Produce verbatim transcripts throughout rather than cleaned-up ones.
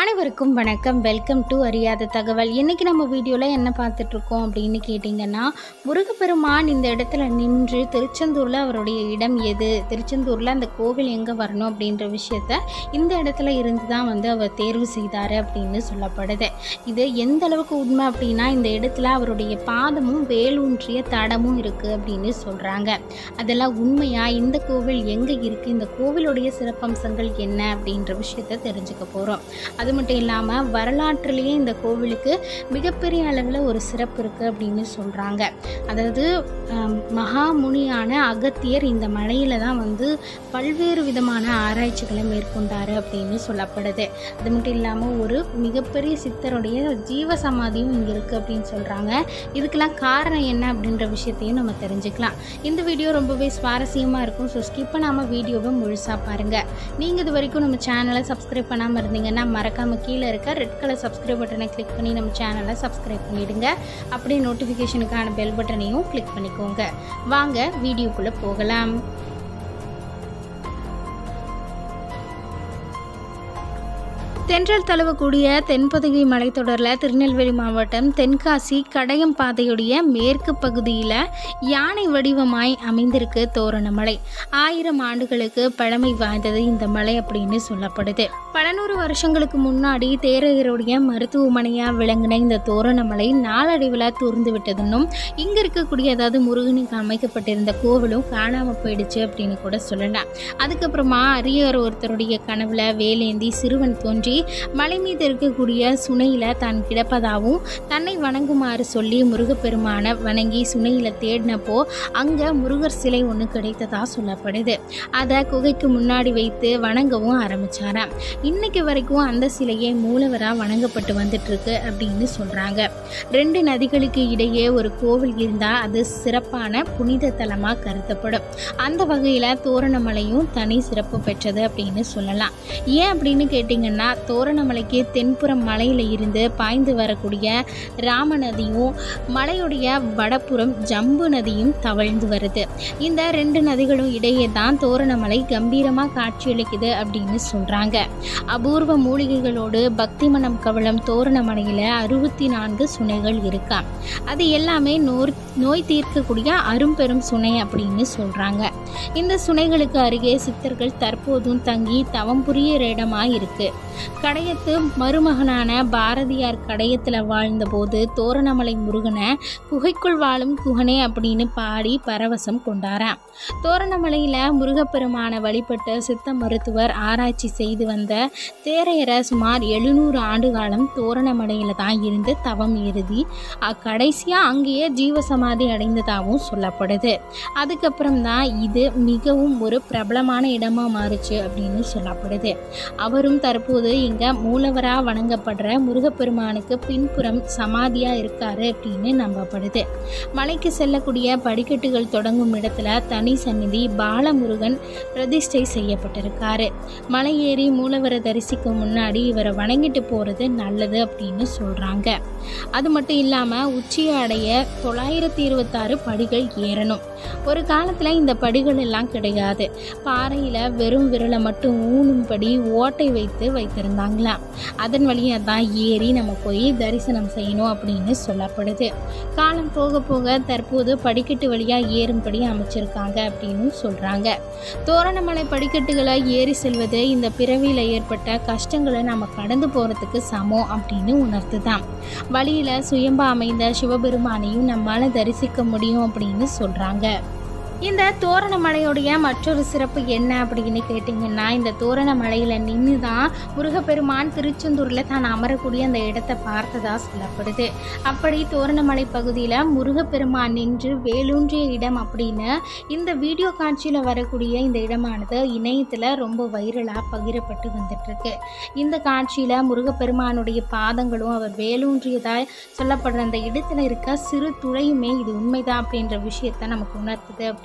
அனைவருக்கும் வணக்கம். Welcome to அறியாத தகவல். இன்றைக்கி நம்ம வீடியோவில் என்ன பார்த்துட்ருக்கோம் அப்படின்னு கேட்டிங்கன்னா, முருகப்பெருமான் இந்த இடத்துல நின்று திருச்செந்தூரில் அவருடைய இடம் எது, திருச்செந்தூரில் அந்த கோவில் எங்கே வரணும் அப்படின்ற விஷயத்த இந்த இடத்துல இருந்து தான் வந்து அவர் தேர்வு செய்தார் அப்படின்னு சொல்லப்படுது. இது எந்த அளவுக்கு உண்மை அப்படின்னா, இந்த இடத்துல அவருடைய பாதமும் வேலூன்றிய தடமும் இருக்குது அப்படின்னு சொல்கிறாங்க. அதெல்லாம் உண்மையாக? இந்த கோவில் எங்கே இருக்குது, இந்த கோவிலுடைய சிறப்பம்சங்கள் என்ன அப்படின்ற விஷயத்த தெரிஞ்சுக்க போகிறோம். அது மட்டும் இல்லாமல் வரலாற்றிலேயே இந்த கோவிலுக்கு மிகப்பெரிய அளவில் ஒரு சிறப்பு இருக்குது அப்படின்னு சொல்கிறாங்க. அதாவது மகாமுனியான அகத்தியர் இந்த மலையில் தான் வந்து பல்வேறு விதமான ஆராய்ச்சிகளை மேற்கொண்டார் அப்படின்னு சொல்லப்படுது. அது மட்டும் இல்லாமல் ஒரு மிகப்பெரிய சித்தருடைய ஜீவ சமாதியும் இங்கே இருக்குது அப்படின்னு சொல்கிறாங்க. இதுக்கெல்லாம் காரணம் என்ன அப்படின்ற விஷயத்தையும் நம்ம தெரிஞ்சுக்கலாம். இந்த வீடியோ ரொம்பவே சுவாரஸ்யமாக இருக்கும். ஸோ ஸ்கிப் பண்ணாமல் வீடியோவை முழுசாக பாருங்கள். நீங்கள் இது வரைக்கும் நம்ம சேனலை சப்ஸ்கிரைப் பண்ணாமல் இருந்தீங்கன்னா மறக்காமல் கீழே இருக்க ரெட் கலர் சப்ஸ்கிரைப் பட்டனை கிளிக் பண்ணி நம்ம சேனலை சப்ஸ்கிரைப் பண்ணிவிடுங்க. அப்படியே நோட்டிஃபிகேஷனுக்கான பெல் பட்டனையும் கிளிக் பண்ணிக்கோங்க. வாங்க வீடியோக்குள்ளே போகலாம். தென்றல் தழுவக்கூடிய தென்பொதிகை மலைத்தொடரில் திருநெல்வேலி மாவட்டம் தென்காசி கடையம் பாதையுடைய மேற்கு பகுதியில் யானை வடிவமாய் அமைந்திருக்கு தோரணமலை. ஆயிரம் ஆண்டுகளுக்கு பழமை வாய்ந்தது இந்த மலை அப்படின்னு சொல்லப்படுது. பல நூறு வருஷங்களுக்கு முன்னாடி தேரையருடைய மருத்துவமனையாக விளங்கின இந்த தோரணமலை நாளடைவில் தூர்ந்து விட்டதுன்னும் இங்கே இருக்கக்கூடிய அதாவது முருகனுக்கு அமைக்கப்பட்டிருந்த கோவிலும் காணாமல் போயிடுச்சு அப்படின்னு கூட சொல்லலாம். அதுக்கப்புறமா அரியர் ஒருத்தருடைய கனவுல வேலேந்தி சிறுவன் தோன்றி மலை மீது இருக்கக்கூடிய சுனையில தான் கிடப்பதாகவும் தன்னை வணங்குமாறு சொல்லி முருகப்பெருமான வணங்கி சுனையில தேடினப்போ அங்க முருகர் சிலை ஒன்று கிடைத்ததா சொல்லப்படுது. அதை குகைக்கு முன்னாடி வைத்து வணங்கவும் ஆரம்பிச்சாராம். இன்னைக்கு வரைக்கும் அந்த சிலையை மூலவரா வணங்கப்பட்டு வந்துட்டு இருக்கு அப்படின்னு சொல்றாங்க. ரெண்டு நதிகளுக்கு இடையே ஒரு கோவில் இருந்தா அது சிறப்பான புனித தலமா கருதப்படும். அந்த வகையில தோரணமலையும் தனி சிறப்பு பெற்றது அப்படின்னு சொல்லலாம். ஏன் அப்படின்னு கேட்டிங்கன்னா, தோரணமலைக்கு தென்புறம் மலையில இருந்து பாய்ந்து வரக்கூடிய ராம நதியும் மலையுடைய வடப்புறம் ஜம்பு நதியும் தவழ்ந்து வருது. இந்த ரெண்டு நதிகளும் இடையே தான் தோரணமலை கம்பீரமாக காட்சியளிக்குது அப்படின்னு சொல்றாங்க. அபூர்வ மூலிகைகளோடு பக்தி மனம் கவலம் தோரணமலையில் அறுபத்தி நான்கு சுனைகள் இருக்கா. அது எல்லாமே நோய் நோய் தீர்க்கக்கூடிய அரும்பெரும் சுனை அப்படின்னு சொல்றாங்க. இந்த சுனைகளுக்கு அருகே சித்தர்கள் தற்போதும் தங்கி தவம் புரியிற இடமா இருக்கு. கடையத்து மருமகனான பாரதியார் கடையத்தில் வாழ்ந்தபோது தோரணமலை முருகனை குகைக்குள் வாழும் குகனே அப்படின்னு பாடி பரவசம் கொண்டாராம். தோரணமலையில் முருகப்பெருமான வழிபட்ட சித்த மருத்துவர் ஆராய்ச்சி செய்து வந்த தேரையரை சுமார் எழுநூறு ஆண்டு காலம் தோரணமலையில் தான் இருந்து தவம் எழுதி கடைசியாக அங்கேயே ஜீவசமாதி அடைந்ததாகவும் சொல்லப்படுது. அதுக்கப்புறம் தான் இது மிகவும் ஒரு பிரபலமான இடமா மாறுச்சு அப்படின்னு சொல்லப்படுது. அவரும் தற்போது இங்க மூலவரா வணங்கப்படுற முருகப்பெருமானுக்கு பின்புறம் சமாதியா இருக்காரு அப்படின்னு நம்பப்படுது. மலைக்கு செல்லக்கூடிய படிக்கட்டுகள் தொடங்கும் இடத்துல தனி சந்நிதி பாலமுருகன் பிரதிஷ்டை செய்யப்பட்டிருக்காரு. மலை ஏறி மூலவரை தரிசிக்கும் முன்னாடி இவரை வணங்கிட்டு போறது நல்லது அப்படின்னு சொல்றாங்க. அது மட்டும் இல்லாம உச்சியை அடைய தொள்ளாயிரத்தி இருபத்தி ஆறு படிகள் ஏறணும். ஒரு காலத்துல இந்த படிகள் எல்லாம் கிடையாது. பாறையில வெறும் விரலை மட்டும் ஊனும்படி ஓட்டை வைத்து வைத்திருந்தாங்களாம். அதன் வழியா தான் ஏறி நம்ம போய் தரிசனம் செய்யணும் அப்படின்னு சொல்லப்படுது. காலம் போக போக தற்போது படிக்கட்டு வழியா ஏறும்படி அமைச்சிருக்காங்க அப்படின்னு சொல்றாங்க. தோரணமலை படிக்கட்டுகளை ஏறி செல்வது இந்த பிறவியில ஏற்பட்ட கஷ்டங்களை நம்ம கடந்து போறதுக்கு சமம் அப்படின்னு உணர்த்துதான். வழியில சுயம்பா அமைந்த சிவபெருமானையும் நம்மால தரிசிக்க முடியும் அப்படின்னு சொல்றாங்க. இந்த தோரணமலையுடைய மற்றொரு சிறப்பு என்ன அப்படின்னு கேட்டிங்கன்னா, இந்த தோரணமலையில் நின்று தான் முருகப்பெருமான் திருச்செந்தூரில் தான் அமரக்கூடிய அந்த இடத்தை பார்த்ததா சொல்லப்படுது. அப்படி தோரணமலை பகுதியில் முருகப்பெருமான் நின்று வேலூன்றிய இடம் அப்படின்னு இந்த வீடியோ காட்சியில் வரக்கூடிய இந்த இடமானது இணையத்தில் ரொம்ப வைரலாக பகிரப்பட்டு வந்துட்டுருக்கு. இந்த காட்சியில் முருகப்பெருமானுடைய பாதங்களும் அவர் வேலூன்றியதாக சொல்லப்படுற அந்த இடத்துல இருக்க சிறு துளையுமே இது உண்மைதான் அப்படின்ற விஷயத்தை நமக்கு உணர்த்துது அப்படின்னு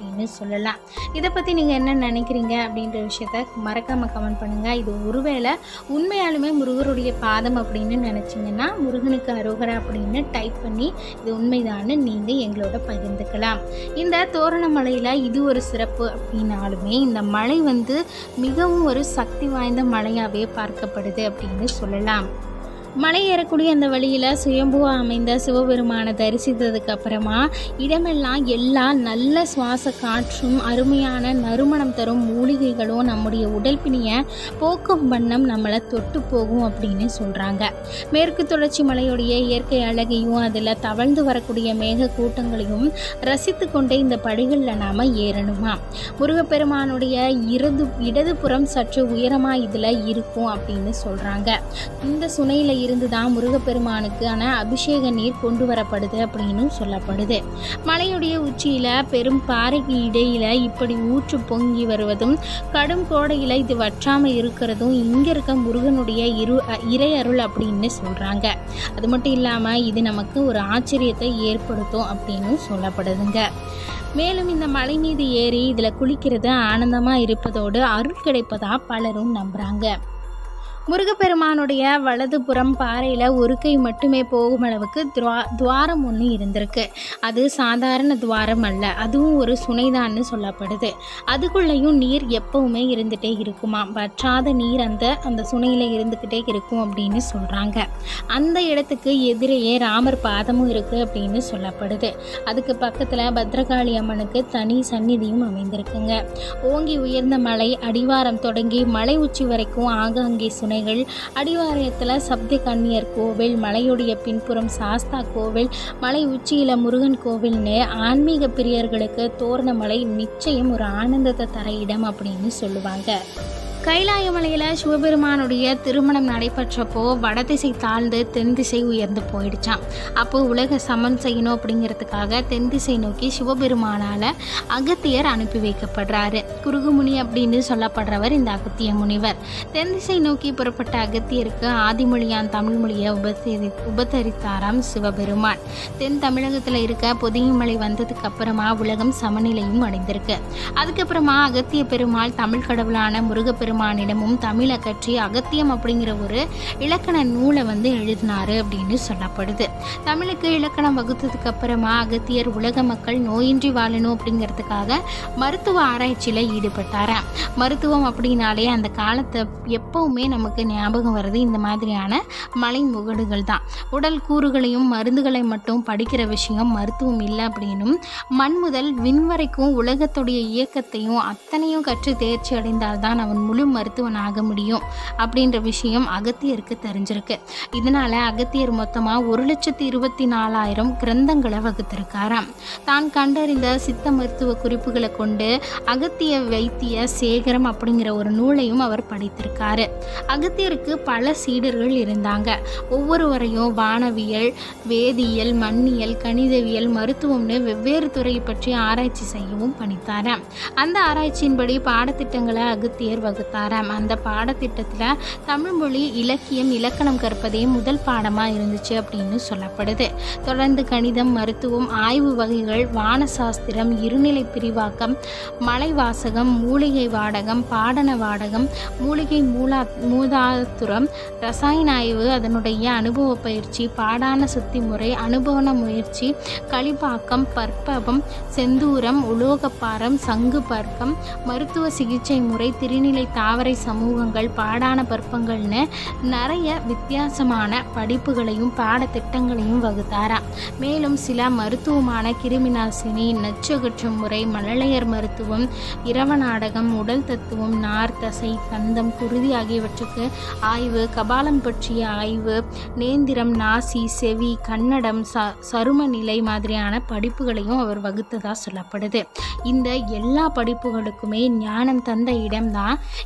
அப்படின்னு சொல்லலாம். இதை பற்றி நீங்கள் என்ன நினைக்கிறீங்க அப்படின்ற விஷயத்த மறக்காமல் கமெண்ட் பண்ணுங்கள். இது ஒருவேளை உண்மையாலுமே முருகருடைய பாதம் அப்படின்னு நினச்சிங்கன்னா முருகனுக்கு அரோகரா அப்படின்னு டைப் பண்ணி இது உண்மைதான்னு நீங்கள் எங்களோட பகிர்ந்துக்கலாம். இந்த தோரண மலையில் இது ஒரு சிறப்பு அப்படின்னாலுமே இந்த மலை வந்து மிகவும் ஒரு சக்தி வாய்ந்த மலையாகவே பார்க்கப்படுது அப்படின்னு சொல்லலாம். மலை ஏறக்கூடிய அந்த வழியில் சுயம்புவாக அமைந்த சிவபெருமானை தரிசித்ததுக்கு அப்புறமா இடமெல்லாம் எல்லா நல்ல சுவாச காற்றும் அருமையான நறுமணம் தரும் மூலிகைகளும் நம்முடைய உடல் பிணியை போக்கும் வண்ணம் நம்மளை தொட்டு போகும் அப்படின்னு சொல்கிறாங்க. மேற்கு தொடர்ச்சி மலையுடைய இயற்கை அழகையும் அதில் தவழ்ந்து வரக்கூடிய மேக கூட்டங்களையும் ரசித்து கொண்டே இந்த படிகளில் நாம் ஏறணுமா. முருகப்பெருமானுடைய இடது இடதுபுறம் சற்று உயரமாக இதில் இருக்கும் அப்படின்னு சொல்கிறாங்க. இந்த சுனையில் இருந்து தான் முருகப்பெருமானுக்கான அபிஷேக நீர் கொண்டு வரப்படுது அப்படின்னு சொல்லப்படுது. மலையுடைய உச்சியில பெரும் பாறைக்கு இடையில இப்படி ஊற்று பொங்கி வருவதும் கடும் கோடையில இது வற்றாம இருக்கிறதும் இங்க இருக்க முருகனுடைய இரு இறை அருள் அப்படின்னு சொல்றாங்க. அது மட்டும் இல்லாம இது நமக்கு ஒரு ஆச்சரியத்தை ஏற்படுத்தும் அப்படின்னு சொல்லப்படுதுங்க. மேலும் இந்த மலை மீது ஏறி இதுல குளிக்கிறது ஆனந்தமா இருப்பதோடு அருள் கிடைப்பதா பலரும் நம்புறாங்க. முருகப்பெருமானுடைய வலது புறம் பாறையில் ஒரு கை மட்டுமே போகும் அளவுக்கு துவா துவாரம் ஒன்று இருந்திருக்கு. அது சாதாரண துவாரம் அல்ல, அதுவும் ஒரு சுனைதான்னு சொல்லப்படுது. அதுக்குள்ளேயும் நீர் எப்பவுமே இருந்துகிட்டே இருக்குமா, வற்றாத நீர் அந்த அந்த சுனையில் இருந்துக்கிட்டே இருக்கும் அப்படின்னு சொல்கிறாங்க. அந்த இடத்துக்கு எதிரேயே ராமர் பாதமும் இருக்குது அப்படின்னு சொல்லப்படுது. அதுக்கு பக்கத்தில் பத்ரகாளி அம்மனுக்கு தனி சந்நிதியும் அமைந்திருக்குங்க. ஓங்கி உயர்ந்த மலை அடிவாரம் தொடங்கி மலை உச்சி வரைக்கும் ஆங்காங்கே சுனை அடிவாரத்தில் சப்த கன்னியர் கோவில், மலையுடைய பின்புறம் சாஸ்தா கோவில், மலை உச்சியில முருகன் கோவில்னு ஆன்மீக பிரியர்களுக்கு தோரணமலை நிச்சயம் ஒரு ஆனந்தத்தை தர இடம் அப்படின்னு சொல்லுவாங்க. கைலாய மலையில் சிவபெருமானுடைய திருமணம் நடைபெற்றப்போ வடதிசை தாழ்ந்து தென் திசை உயர்ந்து போயிடுச்சான். அப்போ உலக சமன் செய்யணும் அப்படிங்கிறதுக்காக தென் திசை நோக்கி சிவபெருமானால் அகத்தியர் அனுப்பி வைக்கப்படுறாரு. குருகுமுனி அப்படின்னு சொல்லப்படுறவர் இந்த அகத்திய முனிவர். தென் திசை நோக்கி புறப்பட்ட அகத்தியருக்கு ஆதிமொழியான் தமிழ் மொழியை உபசரி உபதரித்தாராம் சிவபெருமான். தென் தமிழகத்தில் இருக்க பொதிகைமலை வந்ததுக்கு அப்புறமா உலகம் சமநிலையும் அடைந்திருக்கு. அதுக்கப்புறமா அகத்திய பெருமாள் தமிழ் கடவுளான முருகப்பெருமாள் பெருமானிடமும் தமிழை கற்றி அகத்தியம் அப்படிங்கிற ஒரு இலக்கண நூலை வந்து எழுதினாரு அப்படின்னு சொல்லப்படுது. தமிழுக்கு இலக்கணம் வகுத்ததுக்கு அப்புறமா அகத்தியர் உலக மக்கள் நோயின்றி வாழணும் அப்படிங்கிறதுக்காக மருத்துவ ஆராய்ச்சியில் ஈடுபட்டாராம். மருத்துவம் அப்படின்னாலே அந்த காலத்தை எப்பவுமே நமக்கு ஞாபகம் வருது இந்த மாதிரியான மலை முகடுகள் தான். உடல் கூறுகளையும் மருந்துகளை மட்டும் படிக்கிற விஷயம் மருத்துவம் இல்லை அப்படின்னும் மண் முதல் விண் வரைக்கும் உலகத்துடைய இயக்கத்தையும் அத்தனையும் கற்று தேர்ச்சி அடைந்தால்தான் அவன் முழு மருத்துவன் ஆக முடியும் அப்படின்ற விஷயம் அகத்தியருக்கு தெரிஞ்சிருக்கு. இதனால அகத்தியர் மொத்தமாக ஒரு லட்சத்தி இருபத்தி நாலாயிரம் கிரந்தங்களை வகுத்திருக்காராம். தான் கண்டறிந்த சித்த மருத்துவ குறிப்புகளை கொண்டு அகத்திய வைத்திய சேகரம் அப்படிங்கிற ஒரு நூலையும் அவர் படித்திருக்காரு. அகத்தியருக்கு பல சீடர்கள் இருந்தாங்க. ஒவ்வொருவரையும் வானவியல், வேதியியல், மண்ணியல், கணிதவியல், மருத்துவம்னு வெவ்வேறு துறையை பற்றி ஆராய்ச்சி செய்யவும் பணித்தாராம். அந்த ஆராய்ச்சியின்படி பாடத்திட்டங்களை அகத்தியர் வகுத்தாராம். அந்த பாடத்திட்டத்தில் தமிழ் மொழி, இலக்கியம், இலக்கணம் கற்பதே முதல் பாடமாக இருந்துச்சு அப்படின்னு சொல்லப்படுது. தொடர்ந்து கணிதம், மருத்துவம், ஆய்வு வகைகள், வானசாஸ்திரம், இருநிலை பிரிவாக்கம், மலை வாசகம், மூலிகை வாடகம், பாடன வாடகம், மூலிகை மூலா மூதாத்துரம், ரசாயன ஆய்வு, அதனுடைய அனுபவ பயிற்சி, பாடான சுத்தி முறை, அனுபவன முயற்சி, களிப்பாக்கம், பற்பவம், செந்தூரம், உலோகப்பாரம், சங்கு பர்க்கம், மருத்துவ சிகிச்சை முறை, திருநிலை தாவரை சமூகங்கள், பாடான பற்பங்கள்னு நிறைய வித்தியாசமான படிப்புகளையும் பாடத்திட்டங்களையும் வகுத்தாராம். மேலும் சில மருத்துவமான கிருமிநாசினி, நச்சகற்றும் முறை, மழலையர் மருத்துவம், இரவ நாடகம், உடல் தத்துவம், நார், தசை, கந்தம், குருதி ஆகியவற்றுக்கு ஆய்வு, கபாலம் பற்றிய ஆய்வு, நேந்திரம், நாசி, செவி, கன்னடம், ச சரும நிலை மாதிரியான படிப்புகளையும் அவர் வகுத்ததா சொல்லப்படுது. இந்த எல்லா படிப்புகளுக்குமே ஞானம் தந்த இடம்தான்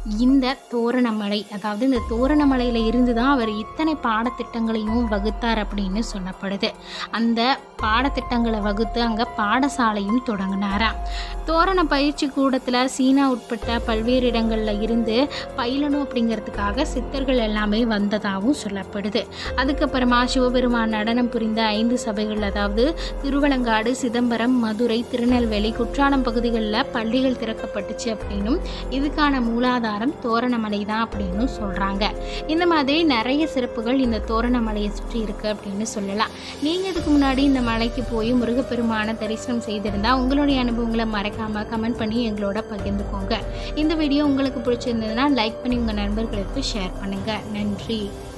இந்த தோரணமலை, அதாவது இந்த தோரணமலையில் இருந்து தான் அவர் இத்தனை பாடத்திட்டங்களையும் வகுத்தார் அப்படின்னு சொல்லப்படுது. அந்த பாடத்திட்டங்களை வகுத்து அங்கே பாடசாலையும் தொடங்கினாராம். தோரண பயிற்சி கூடத்தில் சீனா உட்பட்ட பல்வேறு இடங்களில் இருந்து பயிலணும் அப்படிங்கிறதுக்காக சித்தர்கள் எல்லாமே வந்ததாகவும் சொல்லப்படுது. அதுக்கப்புறமா சிவபெருமான் நடனம் புரிந்த ஐந்து சபைகள், அதாவது திருவலங்காடு, சிதம்பரம், மதுரை, திருநெல்வேலி, குற்றாலம் பகுதிகளில் பள்ளிகள் திறக்கப்பட்டுச்சு அப்படின்னும் இதுக்கான மூலாதாரம் தோரணமலை தான் அப்படின்னு சொல்கிறாங்க. இந்த மாதிரி நிறைய சிறப்புகள் இந்த தோரணமலையை சுற்றி இருக்குது அப்படின்னு சொல்லலாம். நீங்கள் இதுக்கு முன்னாடி இந்த மலைக்கு போய் முருகப்பெருமான தரிசனம் செய்திருந்தால் உங்களுடைய அனுபவங்களை மறக்காமல் கமெண்ட் பண்ணி எங்களோட பகிர்ந்துக்கோங்க. இந்த வீடியோ உங்களுக்கு பிடிச்சிருந்ததுன்னா லைக் பண்ணி உங்கள் நண்பர்களுக்கு ஷேர் பண்ணுங்கள். நன்றி.